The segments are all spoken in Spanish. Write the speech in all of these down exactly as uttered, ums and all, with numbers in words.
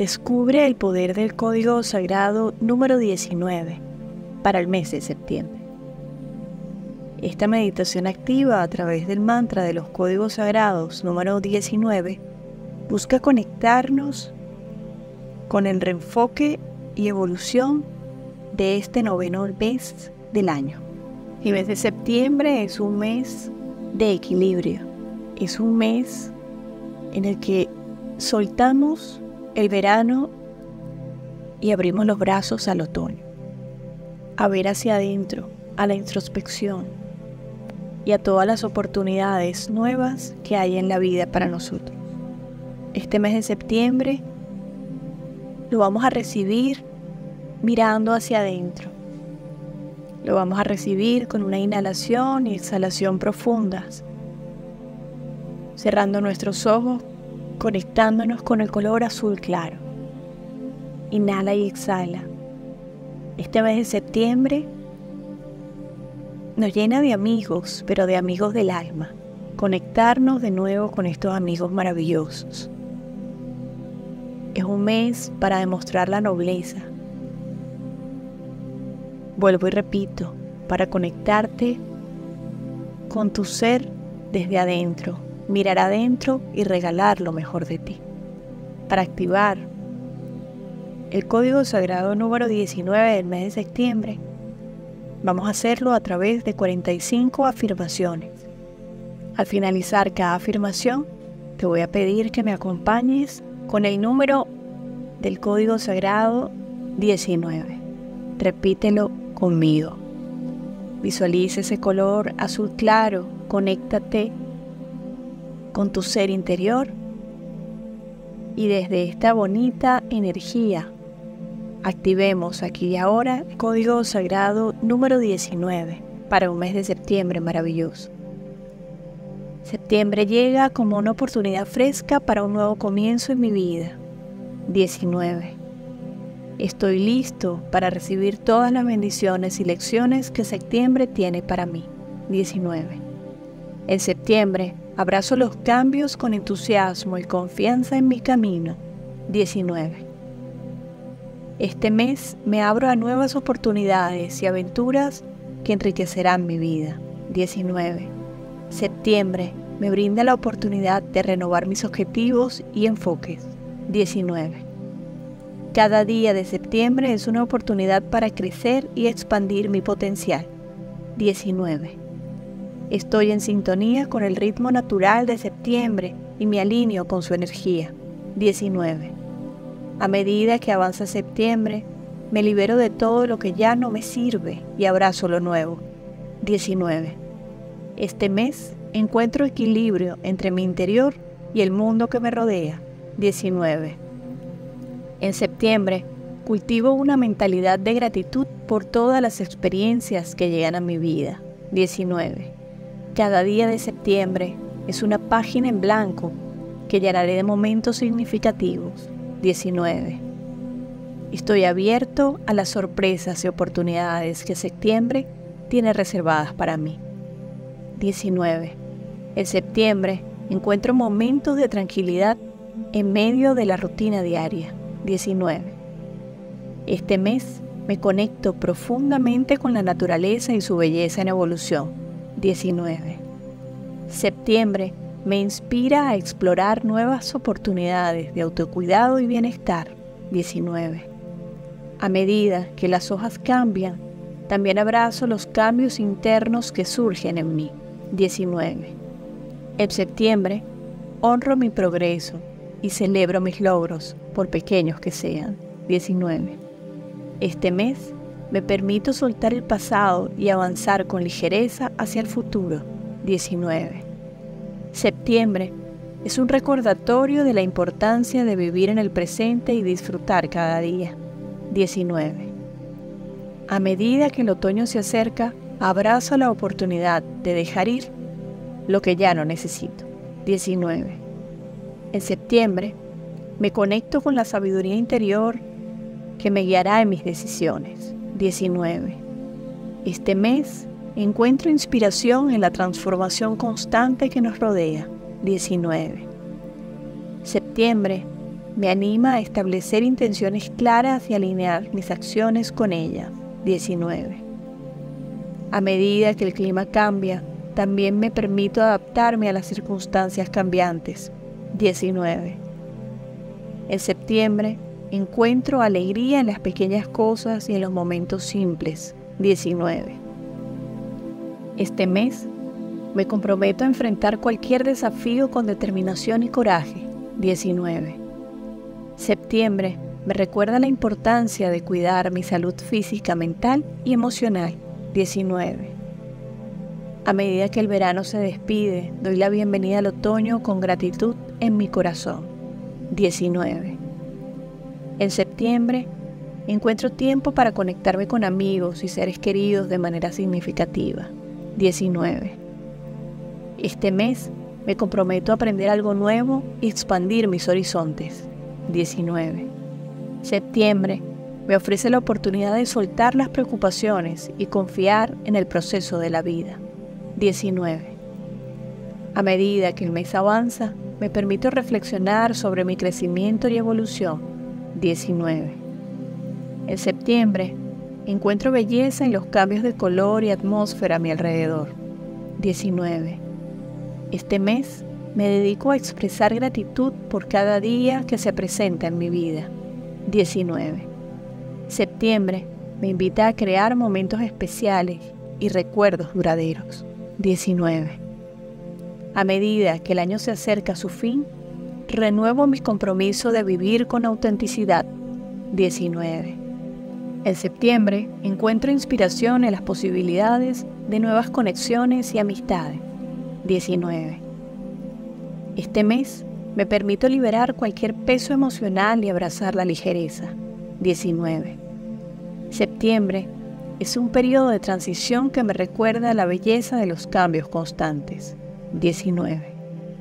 Descubre el poder del código sagrado número diecinueve para el mes de septiembre. Esta meditación activa a través del mantra de los códigos sagrados número diecinueve busca conectarnos con el reenfoque y evolución de este noveno mes del año. El mes de septiembre es un mes de equilibrio, es un mes en el que soltamos el verano y abrimos los brazos al otoño, a ver hacia adentro, a la introspección y a todas las oportunidades nuevas que hay en la vida para nosotros. Este mes de septiembre lo vamos a recibir mirando hacia adentro. Lo vamos a recibir con una inhalación y exhalación profundas, cerrando nuestros ojos, conectándonos con el color azul claro. Inhala y exhala. Este mes de septiembre nos llena de amigos, pero de amigos del alma. Conectarnos de nuevo con estos amigos maravillosos. Es un mes para demostrar la nobleza. Vuelvo y repito, para conectarte con tu ser desde adentro, mirar adentro y regalar lo mejor de ti. Para activar el código sagrado número diecinueve del mes de septiembre, vamos a hacerlo a través de cuarenta y cinco afirmaciones. Al finalizar cada afirmación, te voy a pedir que me acompañes con el número del código sagrado diecinueve. Repítelo conmigo. Visualiza ese color azul claro. Conéctate con tu ser interior y desde esta bonita energía activemos aquí y ahora el código sagrado número diecinueve para un mes de septiembre maravilloso. Septiembre llega como una oportunidad fresca para un nuevo comienzo en mi vida. diecinueve. Estoy listo para recibir todas las bendiciones y lecciones que septiembre tiene para mí. diecinueve. En septiembre abrazo los cambios con entusiasmo y confianza en mi camino. diecinueve. Este mes me abro a nuevas oportunidades y aventuras que enriquecerán mi vida. diecinueve. Septiembre me brinda la oportunidad de renovar mis objetivos y enfoques. diecinueve. Cada día de septiembre es una oportunidad para crecer y expandir mi potencial. diecinueve. Estoy en sintonía con el ritmo natural de septiembre y me alineo con su energía. diecinueve. A medida que avanza septiembre, me libero de todo lo que ya no me sirve y abrazo lo nuevo. diecinueve. Este mes encuentro equilibrio entre mi interior y el mundo que me rodea. diecinueve. En septiembre, cultivo una mentalidad de gratitud por todas las experiencias que llegan a mi vida. diecinueve. Cada día de septiembre es una página en blanco que llenaré de momentos significativos. diecinueve. Estoy abierto a las sorpresas y oportunidades que septiembre tiene reservadas para mí. diecinueve. En septiembre encuentro momentos de tranquilidad en medio de la rutina diaria. diecinueve. Este mes me conecto profundamente con la naturaleza y su belleza en evolución. diecinueve. Septiembre me inspira a explorar nuevas oportunidades de autocuidado y bienestar. diecinueve. A medida que las hojas cambian, también abrazo los cambios internos que surgen en mí. diecinueve. En septiembre, honro mi progreso y celebro mis logros, por pequeños que sean. diecinueve. Este mes me permito soltar el pasado y avanzar con ligereza hacia el futuro. diecinueve. Septiembre es un recordatorio de la importancia de vivir en el presente y disfrutar cada día. diecinueve. A medida que el otoño se acerca, abrazo la oportunidad de dejar ir lo que ya no necesito. diecinueve. En septiembre, me conecto con la sabiduría interior que me guiará en mis decisiones. diecinueve. Este mes encuentro inspiración en la transformación constante que nos rodea. diecinueve. Septiembre me anima a establecer intenciones claras y alinear mis acciones con ellas. diecinueve. A medida que el clima cambia, también me permito adaptarme a las circunstancias cambiantes. diecinueve. En septiembre, encuentro alegría en las pequeñas cosas y en los momentos simples. diecinueve. Este mes, me comprometo a enfrentar cualquier desafío con determinación y coraje. diecinueve. Septiembre me recuerda la importancia de cuidar mi salud física, mental y emocional. diecinueve. A medida que el verano se despide, doy la bienvenida al otoño con gratitud en mi corazón. diecinueve. En septiembre, encuentro tiempo para conectarme con amigos y seres queridos de manera significativa. diecinueve. Este mes, me comprometo a aprender algo nuevo y expandir mis horizontes. diecinueve. Septiembre me ofrece la oportunidad de soltar las preocupaciones y confiar en el proceso de la vida. diecinueve. A medida que el mes avanza, me permito reflexionar sobre mi crecimiento y evolución. diecinueve. En septiembre, encuentro belleza en los cambios de color y atmósfera a mi alrededor. diecinueve. Este mes, me dedico a expresar gratitud por cada día que se presenta en mi vida. diecinueve. Septiembre me invita a crear momentos especiales y recuerdos duraderos. diecinueve. A medida que el año se acerca a su fin, renuevo mi compromiso de vivir con autenticidad. diecinueve. En septiembre encuentro inspiración en las posibilidades de nuevas conexiones y amistades. diecinueve. Este mes me permito liberar cualquier peso emocional y abrazar la ligereza. diecinueve. Septiembre es un periodo de transición que me recuerda la belleza de los cambios constantes. diecinueve.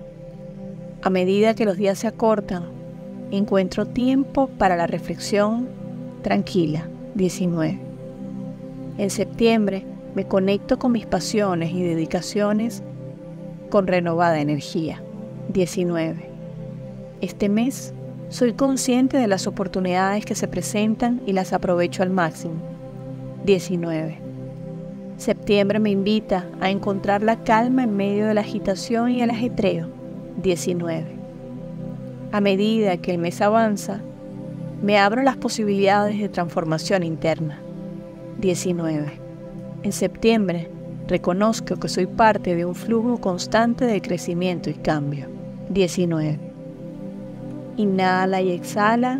A medida que los días se acortan, encuentro tiempo para la reflexión tranquila. diecinueve. En septiembre me conecto con mis pasiones y dedicaciones con renovada energía. diecinueve. Este mes soy consciente de las oportunidades que se presentan y las aprovecho al máximo. diecinueve. Septiembre me invita a encontrar la calma en medio de la agitación y el ajetreo. diecinueve. A medida que el mes avanza, me abro las posibilidades de transformación interna. diecinueve. En septiembre, reconozco que soy parte de un flujo constante de crecimiento y cambio. diecinueve. Inhala y exhala.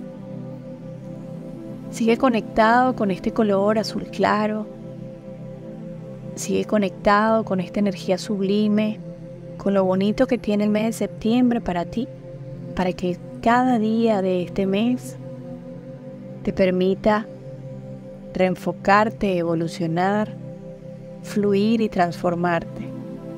Sigue conectado con este color azul claro. Sigue conectado con esta energía sublime, con lo bonito que tiene el mes de septiembre para ti, para que cada día de este mes te permita reenfocarte, evolucionar, fluir y transformarte.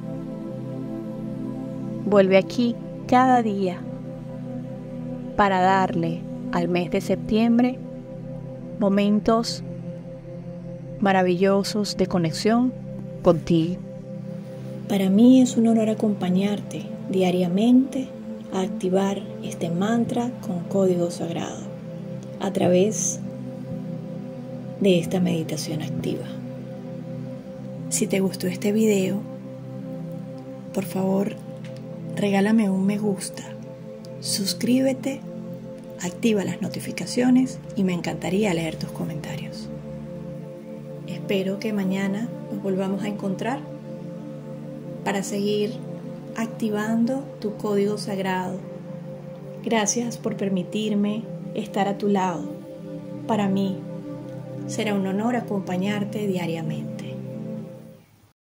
Vuelve aquí cada día para darle al mes de septiembre momentos maravillosos de conexión contigo. Para mí es un honor acompañarte diariamente a activar este mantra con código sagrado a través de esta meditación activa. Si te gustó este video, por favor, regálame un me gusta, suscríbete, activa las notificaciones y me encantaría leer tus comentarios. Espero que mañana nos volvamos a encontrar para seguir activando tu código sagrado. Gracias por permitirme estar a tu lado. Para mí será un honor acompañarte diariamente.